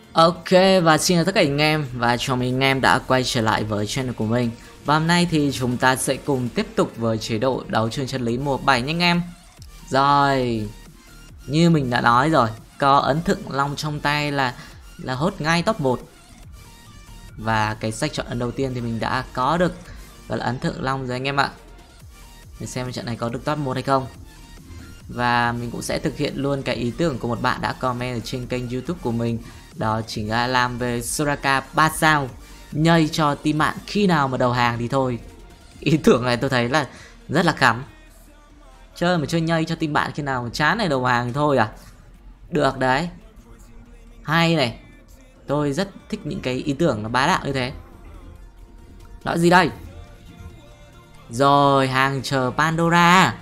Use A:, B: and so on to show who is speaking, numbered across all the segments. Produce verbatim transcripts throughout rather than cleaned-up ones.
A: Ok, và xin chào tất cả anh em và chào mừng anh em đã quay trở lại với channel của mình. Và hôm nay thì chúng ta sẽ cùng tiếp tục với chế độ đấu trường chân lý mùa bảy nha anh em. Rồi, như mình đã nói rồi, có ấn Thượng Long trong tay là là hốt ngay top một. Và cái sách chọn ấn đầu tiên thì mình đã có được, đó là ấn Thượng Long rồi anh em ạ. Để xem trận này có được top một hay không. Và mình cũng sẽ thực hiện luôn cái ý tưởng của một bạn đã comment ở trên kênh YouTube của mình. Đó chính là làm về Soraka ba sao, nhây cho team bạn khi nào mà đầu hàng thì thôi. Ý tưởng này tôi thấy là rất là khắm. Chơi mà chơi nhây cho team bạn khi nào mà chán này đầu hàng thì thôi à. Được đấy. Hay này. Tôi rất thích những cái ý tưởng nó bá đạo như thế. Đó gì đây? Rồi, hàng chờ Pandora.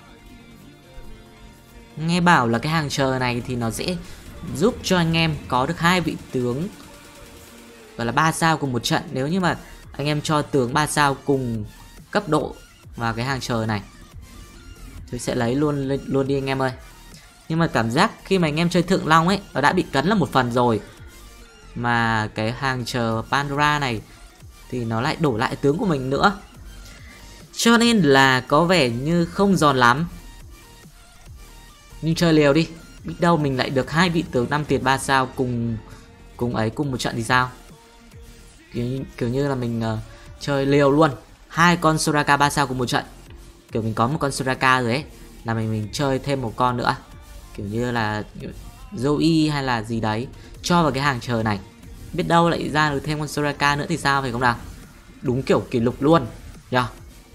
A: Nghe bảo là cái hàng chờ này thì nó sẽ giúp cho anh em có được hai vị tướng gọi là ba sao cùng một trận. Nếu như mà anh em cho tướng ba sao cùng cấp độ vào cái hàng chờ này, tôi sẽ lấy luôn luôn đi anh em ơi. Nhưng mà cảm giác khi mà anh em chơi Thượng Long ấy, nó đã bị cấn là một phần rồi, mà cái hàng chờ Pandora này thì nó lại đổ lại tướng của mình nữa, cho nên là có vẻ như không giòn lắm. Nhưng chơi liều đi, biết đâu mình lại được hai vị tướng năm tiền ba sao cùng cùng ấy cùng một trận thì sao. Kiểu, kiểu như là mình uh, chơi liều luôn hai con Soraka ba sao cùng một trận. Kiểu mình có một con Soraka rồi ấy, là mình mình chơi thêm một con nữa, kiểu như là Zoe hay là gì đấy, cho vào cái hàng chờ này. Biết đâu lại ra được thêm con Soraka nữa thì sao, phải không nào? Đúng kiểu kỷ lục luôn nhá.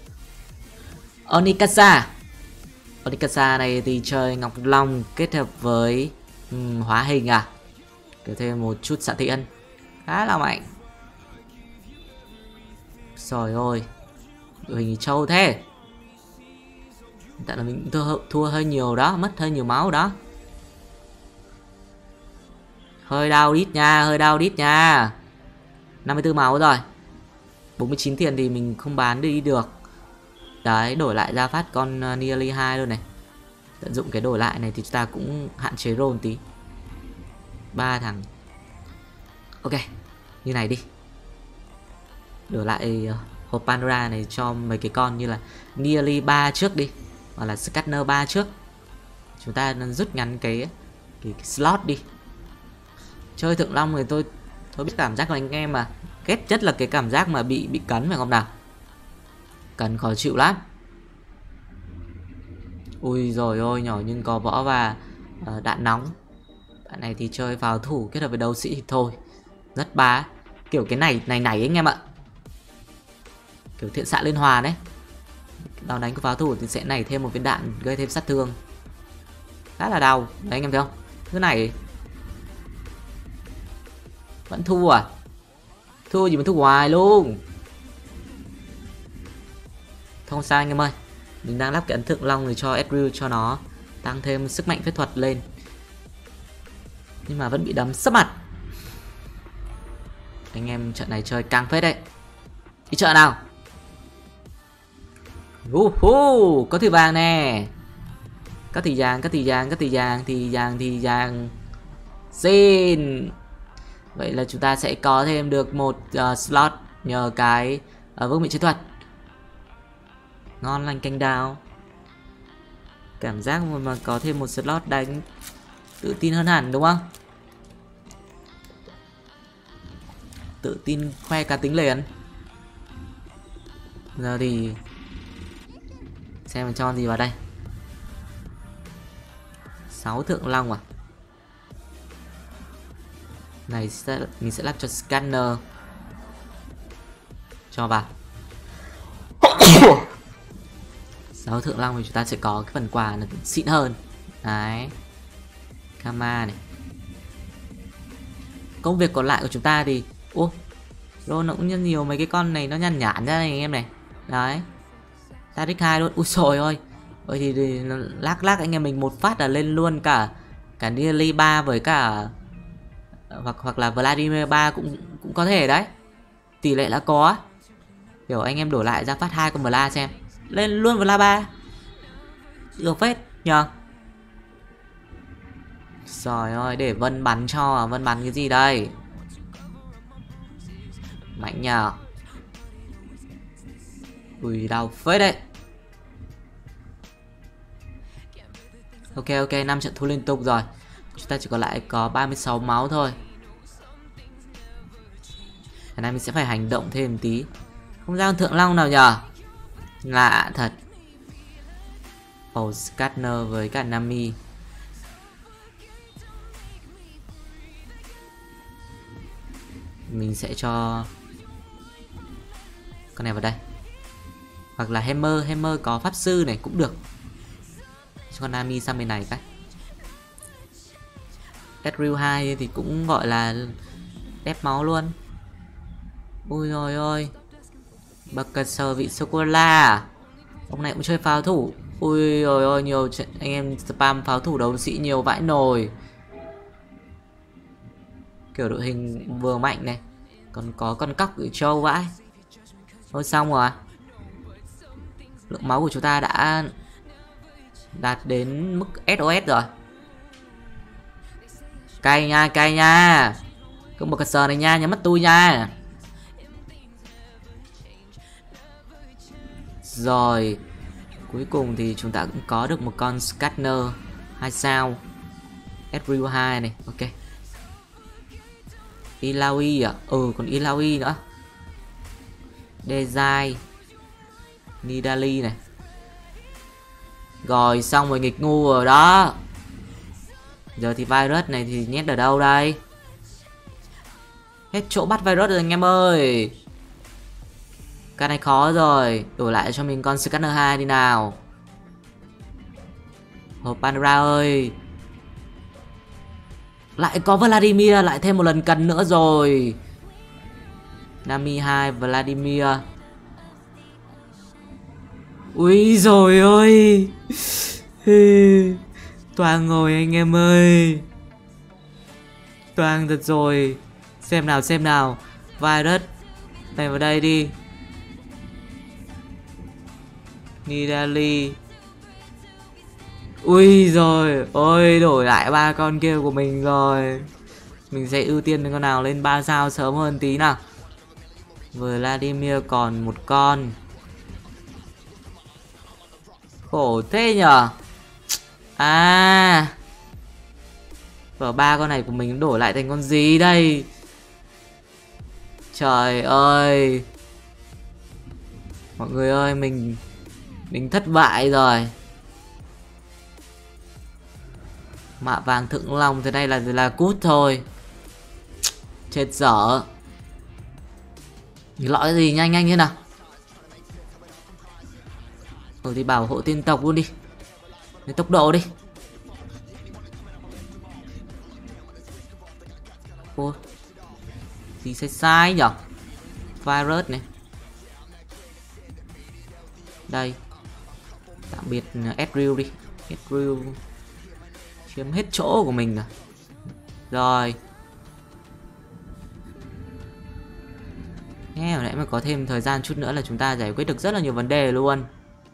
A: Onikasa Onikasa này thì chơi Ngọc Long kết hợp với um, hóa hình à, kiểu thêm một chút xạ tiễn khá là mạnh. Trời ơi, đội hình trâu thế. Tại là mình thua, thua hơi nhiều đó, mất hơi nhiều máu đó. Hơi đau đít nha, hơi đau đít nha. năm mươi tư máu rồi. bốn mươi chín tiền thì mình không bán đi được. Đấy, đổi lại ra phát con uh, Nearly hai luôn này. Tận dụng cái đổi lại này thì chúng ta cũng hạn chế roll tí. Ba thằng. Ok, như này đi. Đổi lại uh, hộp Pandora này cho mấy cái con như là Nearly ba trước đi, hoặc là Scanner ba trước. Chúng ta rút ngắn cái, cái, cái slot đi. Chơi Thượng Long thì tôi tôi biết cảm giác của anh em mà, ghét nhất là cái cảm giác mà bị bị cấn, phải không nào? Cấn khó chịu lắm. Ui rồi ôi, nhỏ nhưng có võ và uh, đạn nóng. Bạn này thì chơi vào thủ kết hợp với đấu sĩ thì thôi, rất bá. Kiểu cái này này này anh em ạ, kiểu thiện xạ liên hoàn đấy. Đòn đánh của pháo thủ thì sẽ nảy thêm một viên đạn gây thêm sát thương khá là đau đấy anh em thấy không? Thứ này vẫn thua à? Thua gì mà thua hoài luôn. Không sao anh em ơi, mình đang lắp cái ấn Thượng Long để cho Ezreal cho nó tăng thêm sức mạnh phép thuật lên, nhưng mà vẫn bị đấm sấp mặt. Anh em trận này chơi căng phết đấy. Đi chợ nào. uh -huh, có thử vàng nè. Có thì vàng, có thì vàng, có thì vàng, thì vàng, thì vàng. Xin. Vậy là chúng ta sẽ có thêm được một uh, slot nhờ cái uh, vương miện chiến thuật. Ngon lành canh đào. Cảm giác mà có thêm một slot đánh tự tin hơn hẳn đúng không? Tự tin khoe cá tính liền. Giờ thì xem mình cho gì vào đây. Sáu Thượng Long à? Này sẽ, mình sẽ lắp cho Scanner. Cho vào sáu Thượng Long thì chúng ta sẽ có cái phần quà là xịn hơn. Đấy, Kama này. Công việc còn lại của chúng ta thì ô, roll nó cũng nhân nhiều mấy cái con này nó nhàn nhản ra này anh em này. Đấy, Taric hai luôn. Ui trời ơi. Ôi thì, thì lác lác anh em mình một phát là lên luôn cả cả Nearly ba với cả hoặc hoặc là Vladimir ba cũng cũng có thể đấy. Tỷ lệ là có. Kiểu anh em đổi lại ra phát hai con Vla xem, lên luôn Vla ba. Được phết nhờ. Trời ơi, để Vân bắn cho. Vân bắn cái gì đây? Mạnh nhờ. Ui, đau phết đấy. Ok ok, năm trận thua liên tục rồi. Chúng ta chỉ còn lại có ba mươi sáu máu thôi. Cái này mình sẽ phải hành động thêm một tí. Không ra con Thượng Long nào nhờ. Lạ thật. Oh, Scanner với cả Nami. Mình sẽ cho con này vào đây. Hoặc là Hammer, Hammer có pháp sư này cũng được. Cho con Nami sang bên này cái. Ezreal hai thì cũng gọi là đép máu luôn. Ui rồi ôi. Buccaneer vị sô-cô-la. Ông này cũng chơi pháo thủ. Ui rồi ôi, nhiều anh em spam pháo thủ đấu sĩ nhiều vãi nồi. Kiểu đội hình vừa mạnh này. Còn có con cóc ở trâu vãi. Thôi xong rồi. Lượng máu của chúng ta đã đạt đến mức ét ô ét rồi. Cay nha, cay nha. Không một cái sờ này nha, nhắm mắt tôi nha. Rồi. Cuối cùng thì chúng ta cũng có được một con Scanner hai sao. Ezreal hai này, ok. Illaoi à? Ừ, còn Illaoi nữa. Dezai, Nidalee này. Rồi, xong rồi, nghịch ngu rồi đó. Giờ thì virus này thì nhét ở đâu đây? Hết chỗ bắt virus rồi anh em ơi. Cái này khó rồi. Đổi lại cho mình con Scanner hai đi nào. Hộp Pandora ơi. Lại có Vladimir, lại thêm một lần cần nữa rồi. Nami hai, Vladimir. Ui rồi ơi. Toang rồi anh em ơi. Toang thật rồi. Xem nào xem nào. Virus này vào đây đi. Nidalee. Ui rồi ôi, đổi lại ba con kia của mình rồi. Mình sẽ ưu tiên con nào lên ba sao sớm hơn tí nào. Vladimir còn một con. Khổ thế nhở. À, và ba con này của mình đổi lại thành con gì đây? Trời ơi. Mọi người ơi, mình Mình thất bại rồi. Mạ vàng Thượng Long thế này là là cút thôi. Chết dở. Lõi cái gì nhanh nhanh thế nào. Ừ thì bảo hộ tiên tộc luôn đi. Lấy tốc độ đi. Ô, gì sai sai nhở. Virus này. Đây. Tạm biệt Ezreal đi. Ezreal chiếm hết chỗ của mình rồi. Rồi. Nghe hồi nãy mà có thêm thời gian chút nữa là chúng ta giải quyết được rất là nhiều vấn đề luôn.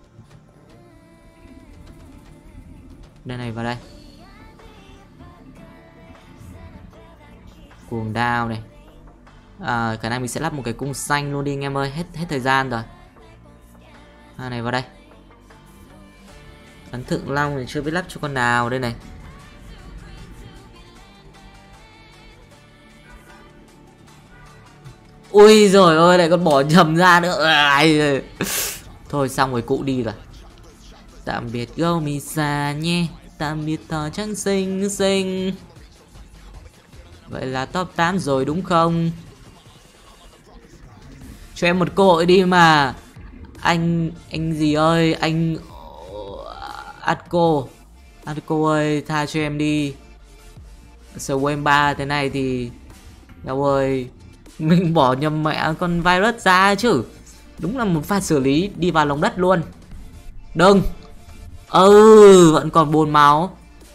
A: Đây này, vào đây. Cuồng đao này. À, cái này mình sẽ lắp một cái cung xanh luôn đi anh em ơi. Hết hết thời gian rồi. À, này vào đây. Ấn Thượng Long thì chưa biết lắp cho con nào đây này. Ui rồi ơi, lại còn bỏ nhầm ra nữa. Ai... Thôi xong rồi, cụ đi rồi. Tạm biệt Gomisa nhé. Tạm biệt thỏ trắng xinh xinh. Vậy là top tám rồi đúng không? Cho em một cơ hội đi mà. Anh... Anh gì ơi. Anh... Atco. Atco ơi, tha cho em đi. Swim ba thế này thì... Đâu ơi. Mình bỏ nhầm mẹ con virus ra chứ. Đúng là một pha xử lý đi vào lòng đất luôn. Đừng. Ừ, vẫn còn bốn máu.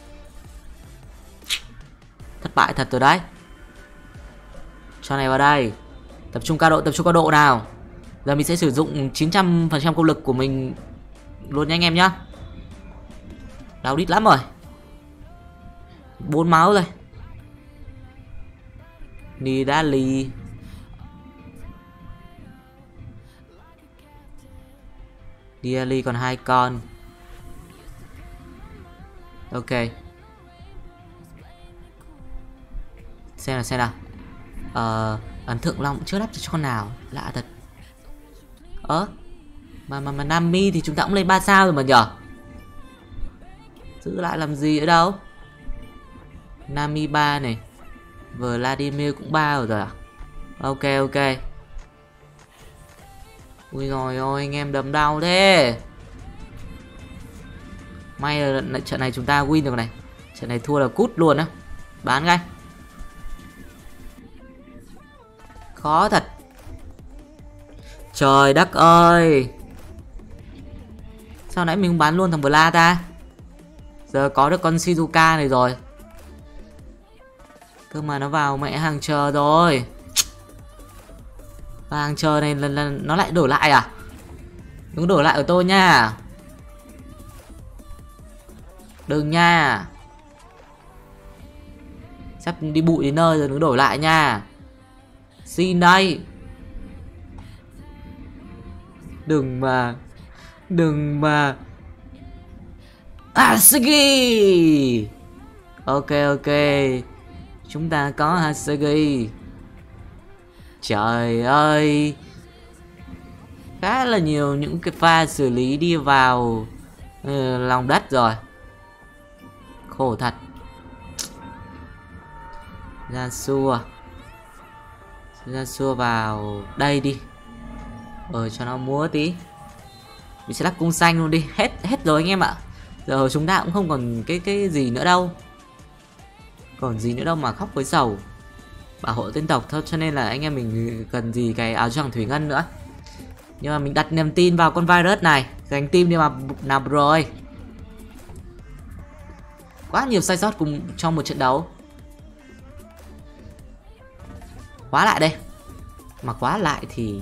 A: Thất bại thật rồi đấy. Cho này vào đây. Tập trung cao độ, tập trung cao độ nào. Giờ mình sẽ sử dụng chín trăm phần trăm công lực của mình luôn nha anh em nhá. Đau đít lắm rồi. Bốn máu rồi. Nidali. Nidali còn hai con. Ok. Xem nào xem nào. Ờ, ấn thượng long chưa đắp cho con nào, lạ thật. Ơ, mà mà mà Nami thì chúng ta cũng lên ba sao rồi mà nhở. Giữ lại làm gì nữa đâu. Nami ba này, Vladimir cũng ba rồi, rồi à? Ok ok. Ui rồi ôi, anh em đấm đau thế. May là trận này chúng ta win được này. Trận này thua là cút luôn á. Bán ngay. Khó thật. Trời đất ơi. Sao nãy mình không bán luôn thằng Vla ta. Giờ có được con Shizuka này rồi. Cơ mà nó vào mẹ hàng chờ rồi. Và hàng chờ này lần lần nó lại đổi lại à? Đừng đổi lại ở tôi nha. Đừng nha. Sắp đi bụi đến nơi rồi, đừng đổi lại nha. Xin đây. Đừng mà. Đừng mà. Hasagi. Ok ok. Chúng ta có Hasagi. Trời ơi. Khá là nhiều những cái pha xử lý đi vào uh, lòng đất rồi. Khổ thật. Yasuo. Yasuo vào đây đi. Ờ cho nó múa tí. Mình sẽ lắp cung xanh luôn đi. Hết hết rồi anh em ạ. Giờ chúng ta cũng không còn cái cái gì nữa đâu. Còn gì nữa đâu mà khóc với sầu. Bảo hộ dân tộc thôi, cho nên là anh em mình cần gì cái áo choàng thủy ngân nữa. Nhưng mà mình đặt niềm tin vào con virus này. Dành tim đi mà nào rồi. Quá nhiều sai sót cùng trong một trận đấu. Khóa lại đây. Mà khóa lại thì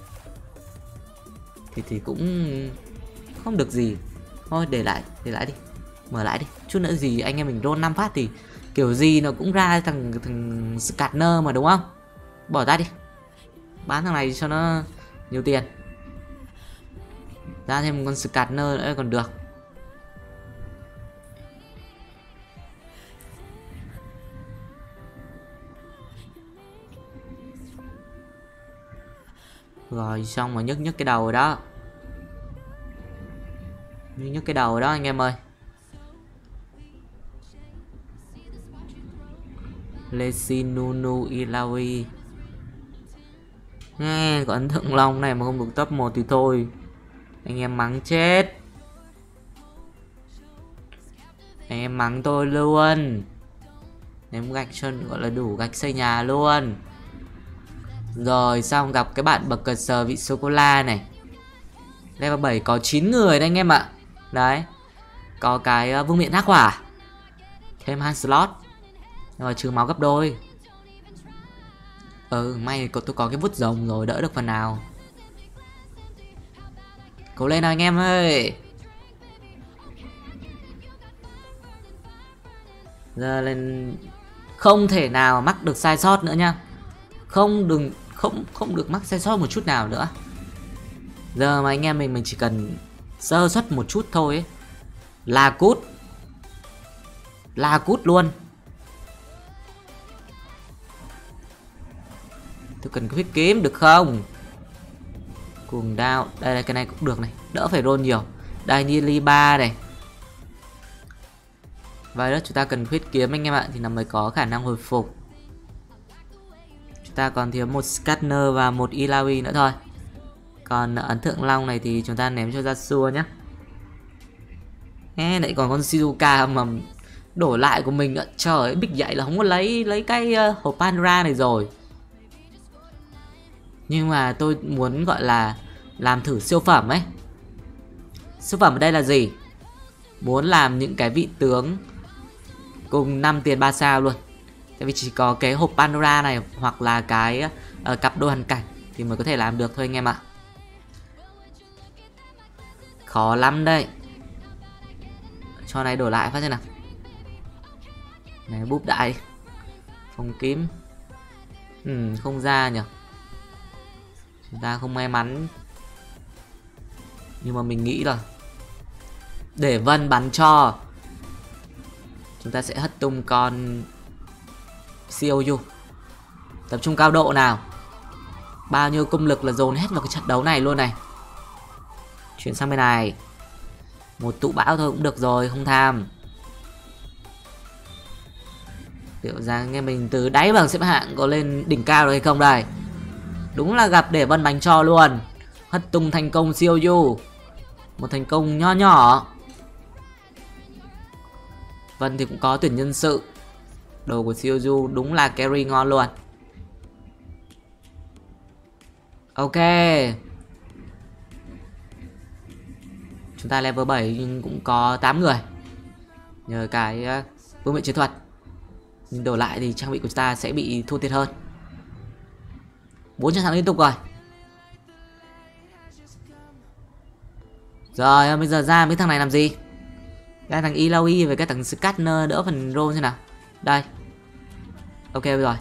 A: Thì thì cũng không được gì. Thôi để lại, để lại đi. Mở lại đi. Chút nữa gì anh em mình roll năm phát thì kiểu gì nó cũng ra thằng thằng Scanner mà đúng không? Bỏ ra đi. Bán thằng này cho nó nhiều tiền. Ra thêm một con Scanner nữa còn được. Rồi xong mà nhức nhức cái đầu rồi đó. Nhức nhức cái đầu rồi đó anh em ơi. Lesinunu Ilawi. Nghe có ấn thượng long này mà không được top một thì thôi. Anh em mắng chết. Anh em mắng tôi luôn. Ném gạch cho gọi là đủ gạch xây nhà luôn. Rồi xong gặp cái bạn bậc cờ sờ vị sô-cô-la này. Level bảy có chín người đấy anh em ạ. Đấy. Có cái vương miện hắc hỏa. Thêm hai slot. Rồi trừ máu gấp đôi. Ừ may tôi có cái vút rồng rồi, đỡ được phần nào. Cố lên nào anh em ơi. Giờ lên. Không thể nào mắc được sai sót nữa nha. Không đừng Không không được mắc sai sót một chút nào nữa. Giờ mà anh em mình mình chỉ cần sơ suất một chút thôi ấy. Là cút. Là cút luôn. Tôi cần cái huyết kiếm được không? Cuồng đao. Đây là cái này cũng được này. Đỡ phải roll nhiều. Đây Nili ba này. Và đó chúng ta cần huyết kiếm anh em ạ. Thì nó mới có khả năng hồi phục. Chúng ta còn thiếu một Scanner và một Ilawi nữa thôi. Còn ấn thượng long này thì chúng ta ném cho Yasuo nhé. Nghe lại còn con Shizuka mà đổi lại của mình nữa. Trời ơi, bịch dậy là không có lấy lấy cái uh, hộp Pandora này rồi. Nhưng mà tôi muốn gọi là làm thử siêu phẩm ấy. Siêu phẩm ở đây là gì? Muốn làm những cái vị tướng cùng năm tiền ba sao luôn. Tại vì chỉ có cái hộp Pandora này hoặc là cái uh, cặp đôi hoàn cảnh thì mới có thể làm được thôi anh em ạ. Khó lắm đây. Cho này đổi lại phát xem nào. Này búp đại. Phong kiếm. Ừ, không ra nhỉ. Chúng ta không may mắn. Nhưng mà mình nghĩ là để Vân bắn cho. Chúng ta sẽ hất tung con xê o u. Tập trung cao độ nào. Bao nhiêu công lực là dồn hết vào cái trận đấu này luôn này. Chuyển sang bên này. Một tụ bão thôi cũng được rồi, không tham. Liệu rằng nghe mình từ đáy bảng xếp hạng có lên đỉnh cao được hay không đây. Đúng là gặp để Vân bánh cho luôn. Hất tung thành công xê o u. Một thành công nho nhỏ. Vân thì cũng có tuyển nhân sự. Đồ của xê o u đúng là carry ngon luôn. Ok. Chúng ta level bảy nhưng cũng có tám người. Nhờ cái phương diện chiến thuật. Nhưng đổi lại thì trang bị của chúng ta sẽ bị thua thiệt hơn. bốn trăm thắng liên tục rồi. Rồi bây giờ ra mấy thằng này làm gì? Cái thằng Ilaoi với cái thằng Scanner đỡ phần roll thế nào. Đây. Ok rồi.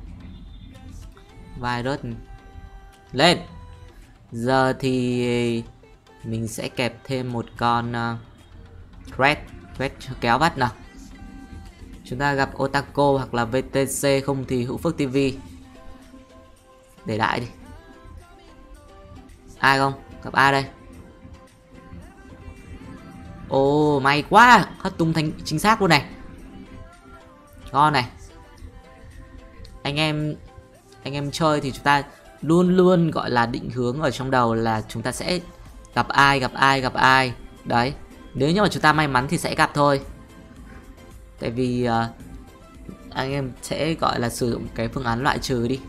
A: Virus lên. Giờ thì mình sẽ kẹp thêm một con uh, Red. Red kéo vắt nào. Chúng ta gặp Otako hoặc là vê tê xê, không thì Hữu Phước ti vi. Để đại đi. Ai không? Gặp ai đây? Ồ, may quá. Hất tung thành chính xác luôn này. Ngon này. Anh em Anh em chơi thì chúng ta luôn luôn gọi là định hướng ở trong đầu là chúng ta sẽ gặp ai, gặp ai, gặp ai. Đấy. Nếu như mà chúng ta may mắn thì sẽ gặp thôi. Tại vì uh, anh em sẽ gọi là sử dụng cái phương án loại trừ đi.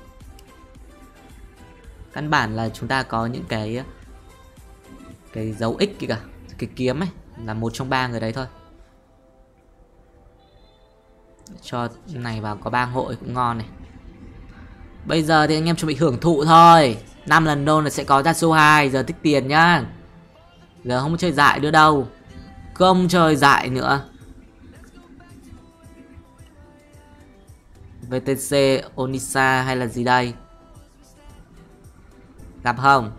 A: Căn bản là chúng ta có những cái Cái dấu X kìa, cái kiếm ấy là một trong ba người đấy thôi. Cho này vào có bang hội cũng ngon này. Bây giờ thì anh em chuẩn bị hưởng thụ thôi. năm lần đôn là sẽ có ra số hai. Giờ tích tiền nhá. Giờ không chơi dại nữa đâu. Không chơi dại nữa. vê tê xê, Onisa hay là gì đây? Gặp không?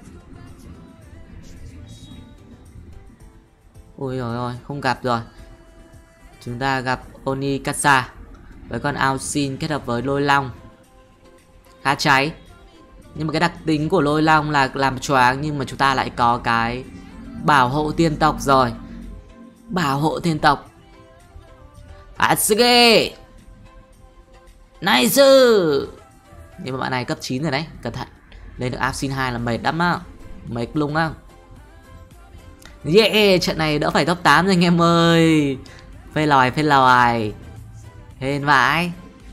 A: Ôi rồi ôi, không gặp rồi. Chúng ta gặp Onikasa với con Aosin kết hợp với Lôi Long. Khá cháy. Nhưng mà cái đặc tính của Lôi Long là làm choáng. Nhưng mà chúng ta lại có cái bảo hộ tiên tộc rồi. Bảo hộ tiên tộc Atsuge. Nice. Nhưng mà bạn này cấp chín rồi đấy. Cẩn thận. Lên được Aosin hai là mệt lắm á. Mệt lung á. Yeah, trận này đỡ phải top tám rồi anh em ơi. Phê lòi, phê lòi. Hên vãi.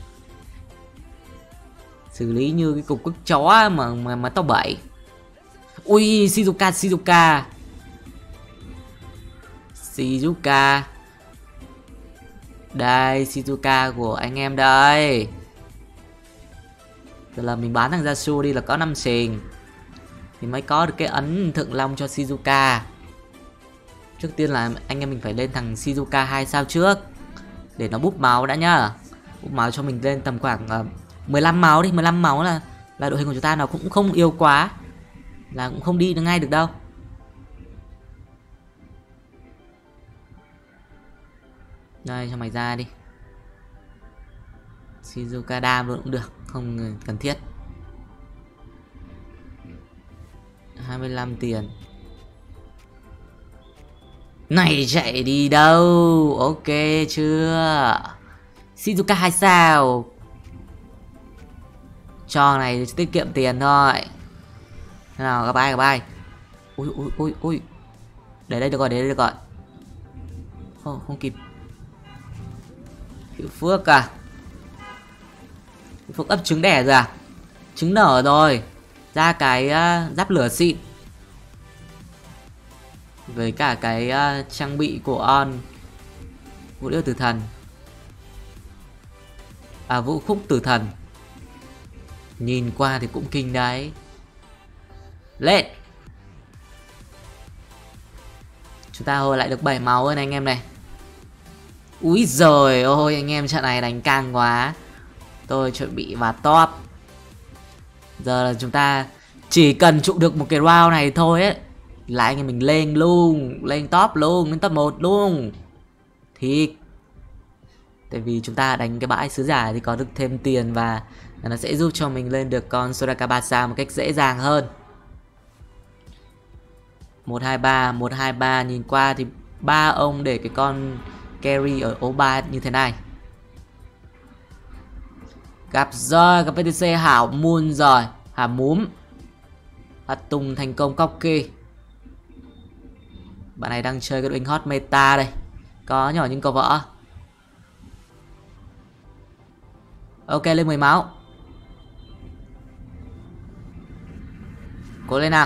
A: Xử lý như cái cục cức chó mà mà, mà top bảy. Ui, Shizuka, Shizuka. Shizuka. Đây, Shizuka của anh em đây. Giờ là mình bán thằng Yasu đi là có năm xình. Thì mới có được cái ấn thượng long cho Shizuka. Trước tiên là anh em mình phải lên thằng Shizuka hai sao trước. Để nó búp máu đã nhá. Búp máu cho mình lên tầm khoảng uh, mười lăm máu đi. mười lăm máu là là đội hình của chúng ta nó cũng không yếu quá. Là cũng không đi được ngay được đâu. Đây cho mày ra đi. Shizuka đam luôn cũng được. Không cần thiết. hai mươi lăm tiền. Này chạy đi đâu. Ok chưa? Shizuka hai sao. Cho này tiết kiệm tiền thôi. Thế nào gặp ai gặp ai. Ui ui ui ui. Để đây được rồi, để đây được rồi. Không, không kịp. Hữu Phước à. Hữu Phước ấp trứng đẻ rồi à. Trứng nở rồi. Ra cái uh, giáp lửa xịn. Với cả cái uh, trang bị của On. Vũ điệu tử thần. À, vũ khúc tử thần. Nhìn qua thì cũng kinh đấy. Lên. Chúng ta hồi lại được bảy máu ơi anh em này. Úi giời ôi, anh em trận này đánh căng quá. Tôi chuẩn bị vào top. Giờ là chúng ta chỉ cần trụ được một cái round này thôi ấy là anh em mình lên luôn, lên top luôn, lên top một luôn. Thì tại vì chúng ta đánh cái bãi sứ giả thì có được thêm tiền và nó sẽ giúp cho mình lên được con Soraka ba sao một cách dễ dàng hơn. Một hai ba, một hai ba, nhìn qua thì ba ông để cái con carry ở ô ba như thế này. Gặp rồi, gặp vê tê xê Hảo Moon rồi, Hảo Múm. Phát tung thành công Cocky. Bạn này đang chơi cái đội hình hot meta đây. Có nhỏ nhưng có vỡ. Ok, lên mười máu. Cố lên nào.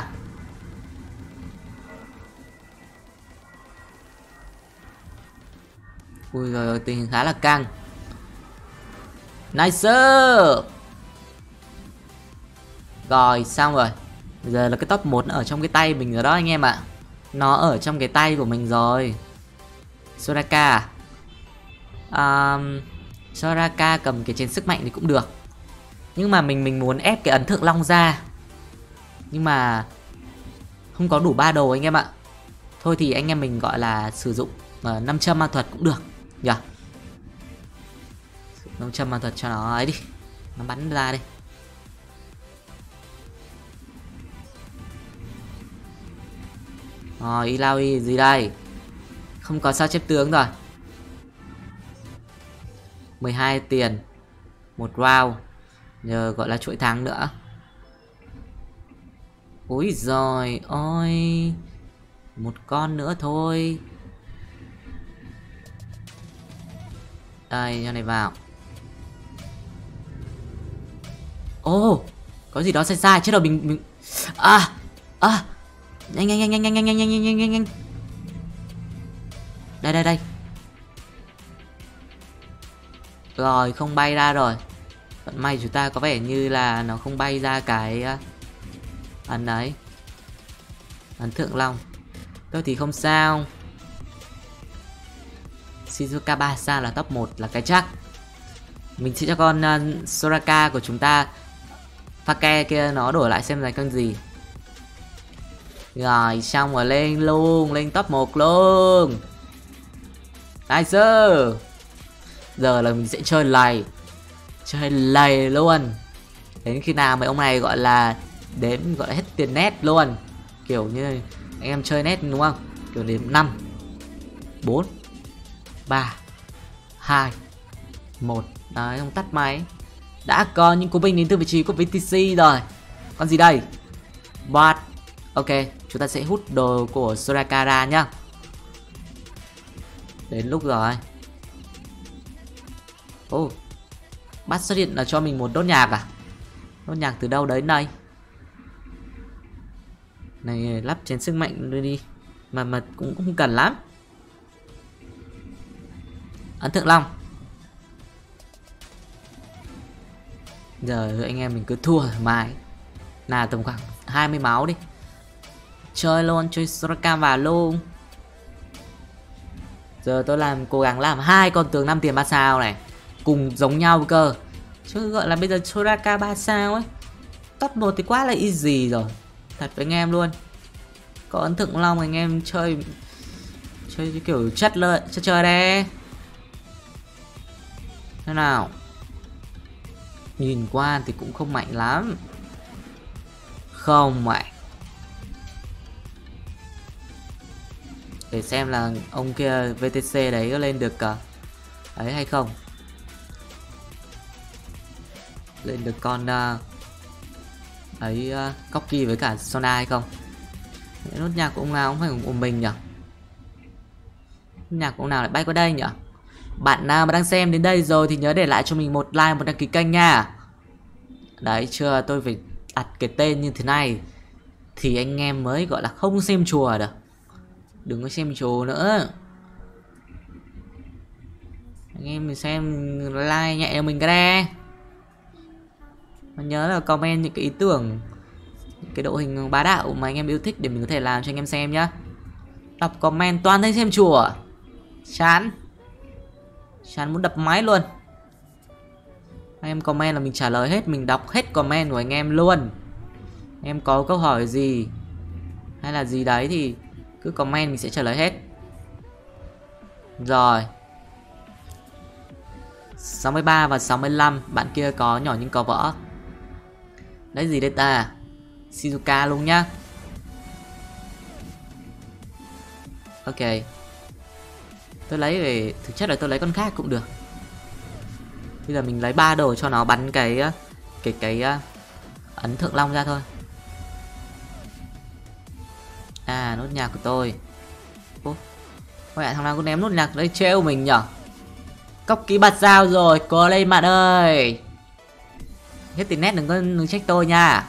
A: Ui rồi ôi, tình hình khá là căng. Nice. Rồi xong rồi. Bây giờ là cái top một ở trong cái tay mình rồi đó anh em ạ. À. Nó ở trong cái tay của mình rồi. Soraka. um, Soraka cầm cái trên sức mạnh thì cũng được. Nhưng mà mình mình muốn ép cái ấn thượng long ra. Nhưng mà không có đủ ba đồ anh em ạ. Thôi thì anh em mình gọi là sử dụng uh, năm châm ma thuật cũng được nhỉ. Yeah. năm châm ma thuật cho nó ấy đi. Nó bắn ra đi. Rồi Ilaoi gì đây. Không có sao chép tướng rồi. mười hai tiền. Một round. Nhờ gọi là chuỗi thắng nữa. Úi giời ôi. Một con nữa thôi. Đây cho này vào. Ô oh, có gì đó sai sai. Chết rồi mình, mình... À À Nhanh nhanh nhanh nhanh nhanh nhanh nhanh nhanh nhanh nhanh nhanh. Đây đây đây. Rồi không bay ra rồi. Vận may chúng ta có vẻ như là nó không bay ra cái ấn đấy. Ấn thượng long. Tôi thì không sao. Shizuka ba sao là top một là cái chắc. Mình sẽ cho con uh, Soraka của chúng ta. Fake kia nó đổi lại xem là con gì. Rồi xong rồi lên luôn. Lên top một luôn. Nice. Giờ là mình sẽ chơi lầy. Chơi lầy luôn. Đến khi nào mấy ông này gọi là đến gọi là hết tiền net luôn. Kiểu như anh em chơi net đúng không. Kiểu đến năm bốn ba hai một. Đấy không tắt máy. Đã có những cú binh đến từ vị trí của vê tê xê rồi. Con gì đây. Bot. Ok, chúng ta sẽ hút đồ của Soraka ra nhá. Đến lúc rồi. Ô oh, bắt xuất hiện là cho mình một đốt nhạc à. Đốt nhạc từ đâu đấy đây. Này lắp trên sức mạnh đưa đi. Mà mà cũng không cần lắm. Ấn thượng long. Giờ anh em mình cứ thua thoải mái. Là tầm khoảng hai mươi máu đi. Chơi luôn, chơi Soraka vào luôn. Giờ tôi làm cố gắng làm hai con tướng năm tiền ba sao này cùng giống nhau cơ. Chứ gọi là bây giờ Soraka ba sao ấy. Top một thì quá là easy rồi. Thật với anh em luôn. Có ấn thượng long anh em chơi chơi cái kiểu chất lợi chất chơi đây. Thế nào. Nhìn qua thì cũng không mạnh lắm. Không mạnh. Để xem là ông kia vê tê xê đấy có lên được uh, ấy hay không. Lên được con uh, ấy uh, Cocky với cả Sona hay không. Nốt nhạc của ông nào cũng phải của mình nhỉ. Nhạc của ông nào lại bay qua đây nhỉ. Bạn nào mà đang xem đến đây rồi thì nhớ để lại cho mình một like, một đăng ký kênh nha. Đấy chưa, tôi phải đặt cái tên như thế này thì anh em mới gọi là không xem chùa được. Đừng có xem chùa nữa. Anh em mình xem like nhẹ cho mình cái đây. Mà nhớ là comment những cái ý tưởng, những cái đội hình bá đạo mà anh em yêu thích để mình có thể làm cho anh em xem nhá. Đọc comment toàn thấy xem chùa. Chán. Chán muốn đập máy luôn. Anh em comment là mình trả lời hết, mình đọc hết comment của anh em luôn. Anh em có câu hỏi gì hay là gì đấy thì cứ comment mình sẽ trả lời hết. Rồi. sáu mươi ba và sáu mươi lăm, bạn kia có nhỏ nhưng có vỡ. Đấy gì đây ta? Shizuka luôn nhá. Ok. Tôi lấy về, thực chất là tôi lấy con khác cũng được. Bây giờ mình lấy ba đồ cho nó bắn cái cái cái ấn thượng long ra thôi. À, nốt nhạc của tôi. Ô, mẹ thằng nào có ném nốt nhạc đây trêu mình nhở? Cóc ký bạt dao rồi, cố lên bạn ơi. Hết tiền nét đừng có đừng trách tôi nha.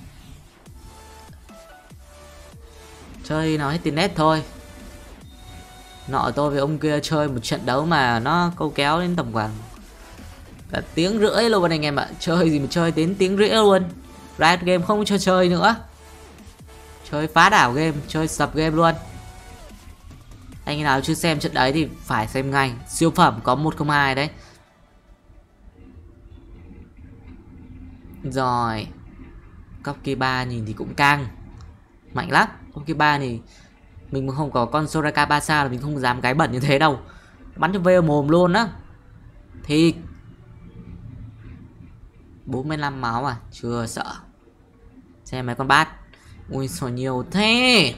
A: Chơi nó hết tiền nét thôi. Nọ tôi với ông kia chơi một trận đấu mà nó câu kéo đến tầm khoảng cả tiếng rưỡi luôn anh em ạ. Chơi gì mà chơi đến tiếng rưỡi luôn. Riot Game không cho chơi nữa. Chơi phá đảo game, chơi sập game luôn. Anh nào chưa xem trận đấy thì phải xem ngay. Siêu phẩm có một không hai đấy. Rồi. Copy ba nhìn thì cũng căng. Mạnh lắm. Copy ba thì mình không có con Soraka ba sao là mình không dám cái bẩn như thế đâu. Bắn cho vê mồm luôn á. Thì bốn mươi lăm máu à, chưa sợ. Xem mấy con bát. Ui sao nhiều thế.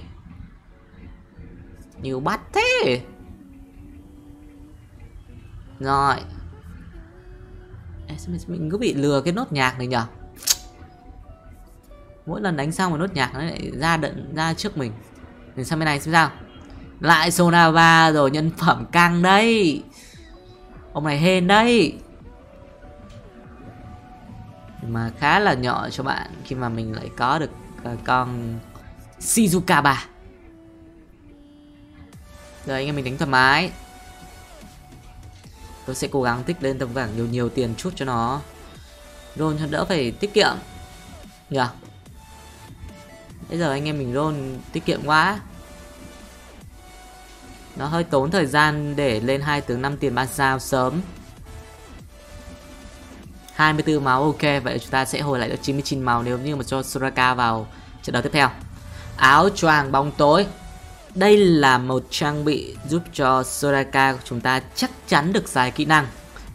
A: Nhiều bát thế. Rồi. Mình cứ bị lừa cái nốt nhạc này nhở. Mỗi lần đánh xong một nốt nhạc nó lại ra đận ra trước mình. Mình sang bên này xem sao. Lại Sonava rồi, nhân phẩm căng đấy. Ông này hên đấy. Mà khá là nhỏ cho bạn khi mà mình lại có được uh, con Shizuka ba. Rồi anh em mình đánh thoải mái. Tôi sẽ cố gắng tích lên tầm khoảng nhiều nhiều tiền chút cho nó roll cho đỡ phải tiết kiệm nhỉ. Yeah. Bây giờ anh em mình roll tiết kiệm quá. Nó hơi tốn thời gian để lên hai tướng năm tiền ba sao sớm. hai mươi tư máu ok, vậy chúng ta sẽ hồi lại được chín mươi chín máu nếu như mà cho Soraka vào trận đấu tiếp theo. Áo choàng bóng tối. Đây là một trang bị giúp cho Soraka của chúng ta chắc chắn được xài kỹ năng.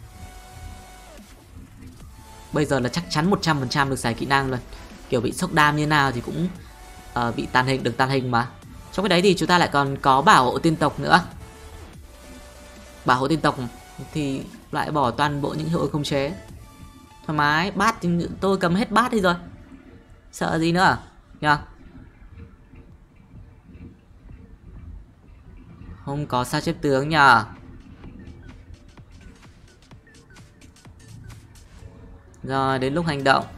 A: Bây giờ là chắc chắn một trăm phần trăm được xài kỹ năng luôn. Kiểu bị sốc đam như nào thì cũng uh, bị tàn hình, được tàn hình mà. Trong cái đấy thì chúng ta lại còn có bảo hộ tiên tộc nữa. Bảo hộ tiên tộc thì loại bỏ toàn bộ những hiệu ứng khống chế. Thoải mái, bát thì tôi cầm hết bát đi rồi. Sợ gì nữa nhá. Không có sao chép tướng nhờ. Rồi đến lúc hành động.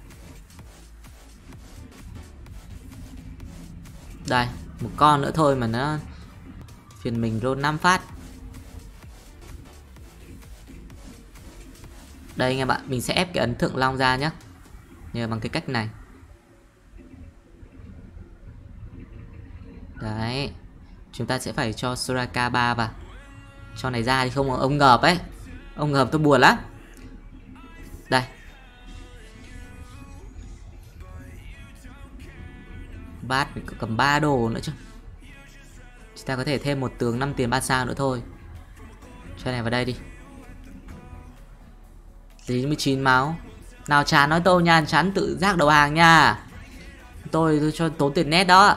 A: Đây, một con nữa thôi mà nó phiền mình roll năm phát. Đây anh em ạ, mình sẽ ép cái ấn thượng long ra nhé. Nhờ bằng cái cách này. Đấy. Chúng ta sẽ phải cho Soraka ba vào. Cho này ra thì không ông ngợp ấy. Ông ngợp tôi buồn lắm. Đây. Bát mình cầm ba đồ nữa chứ. Chúng ta có thể thêm một tướng năm tiền ba sao nữa thôi. Cho này vào đây đi. chín mươi chín máu. Nào chán nói tôi nha, chán tự giác đầu hàng nha. Tôi, tôi cho tốn tiền nét đó.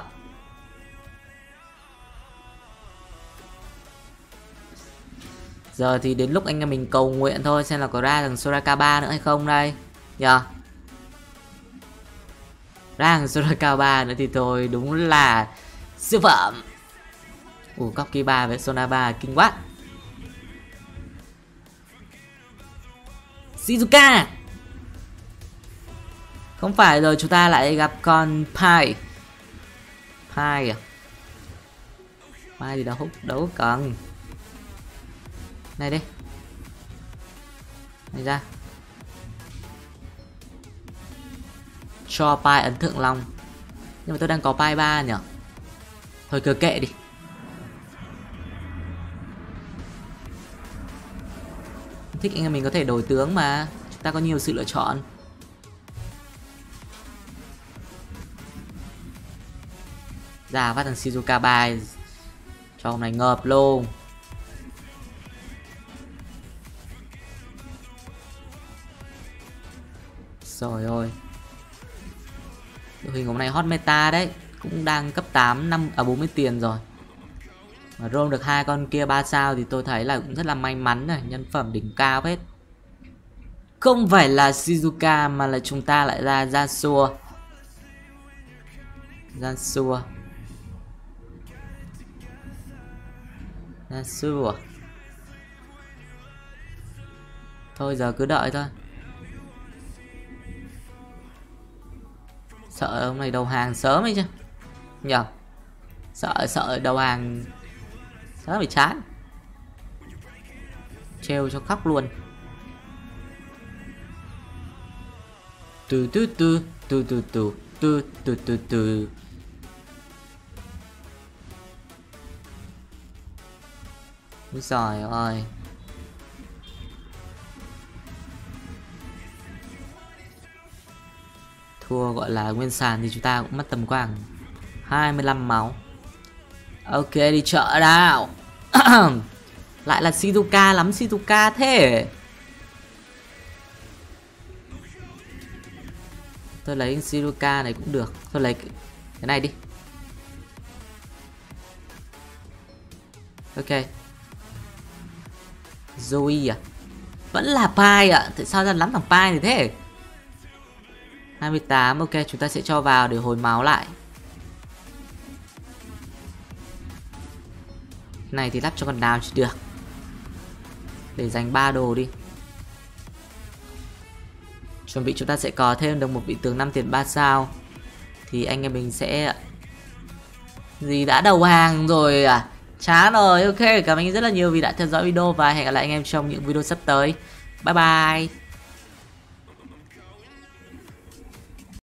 A: Giờ thì đến lúc anh em mình cầu nguyện thôi, xem là có ra thằng Soraka ba nữa hay không đây. Nhờ. Yeah. Ra thằng Soraka ba nữa thì thôi đúng là siêu phẩm. Ủa Copy ba với Sonaba kinh quá. Shizuka. Không phải rồi, chúng ta lại gặp con Pai. Pai à? Pai thì đâu đâu cần. Này đi. Này ra. Cho Pai ấn thượng long. Nhưng mà tôi đang có Pai ba nhỉ. Thôi cứ kệ đi. thích anh em mình có thể đổi tướng mà. Chúng ta có nhiều sự lựa chọn. Ra phát thằng Shizuka bài cho hôm này ngợp luôn. Trời ơi, đội hình hôm nay hot meta đấy, cũng đang cấp tám năm à bốn mươi tiền rồi. Mà roll được hai con kia ba sao thì tôi thấy là cũng rất là may mắn này, nhân phẩm đỉnh cao hết. Không phải là Shizuka mà là chúng ta lại ra Yasuo. Yasuo. Yasuo. Thôi giờ cứ đợi thôi. Sợ ông này đầu hàng sớm ấy chứ nhờ. Sợ sợ đầu hàng sớm bị chán. Trêu cho khóc luôn. Từ từ từ từ từ từ từ từ từ từ. Úi giời ơi. Thua gọi là nguyên sàn thì chúng ta cũng mất tầm khoảng hai mươi lăm máu. Ok, đi chợ nào. Lại là Shizuka, lắm Shizuka thế. Tôi lấy Shizuka này cũng được. Tôi lấy cái này đi. Ok. Zoe à? Vẫn là Pai ạ. À? Tại sao ra lắm thằng Pai này thế? hai mươi tám, ok, chúng ta sẽ cho vào để hồi máu lại. Này thì lắp cho con nào chỉ được. Để dành ba đồ đi. Chuẩn bị chúng ta sẽ có thêm được một vị tướng năm tiền ba sao. Thì anh em mình sẽ... Gì đã đầu hàng rồi à? Chán rồi, ok, cảm ơn anh rất là nhiều vì đã theo dõi video. Và hẹn gặp lại anh em trong những video sắp tới. Bye bye.